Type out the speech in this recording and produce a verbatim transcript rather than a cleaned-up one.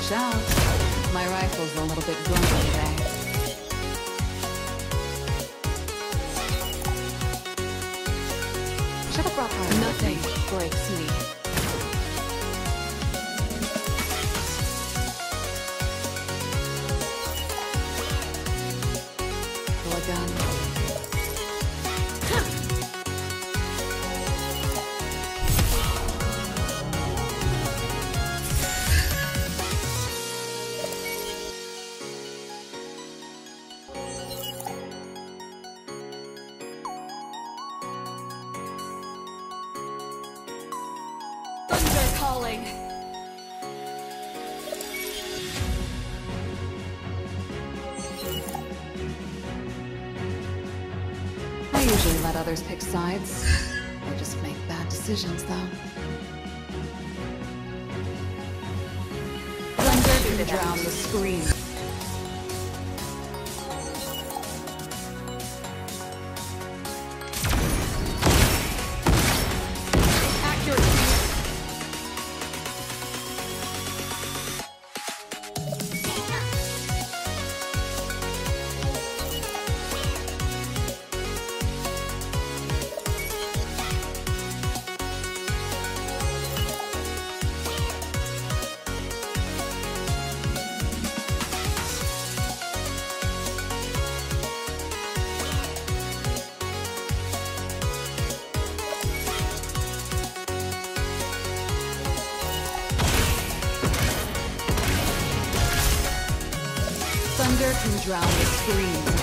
Watch out. My rifle's a little bit grumpy today. Should have brought her. Nothing breaks me. Pull a gun. Thunder calling. I usually let others pick sides. I just make bad decisions, though. Thunder can drown the scream. Thunder can drown the scream.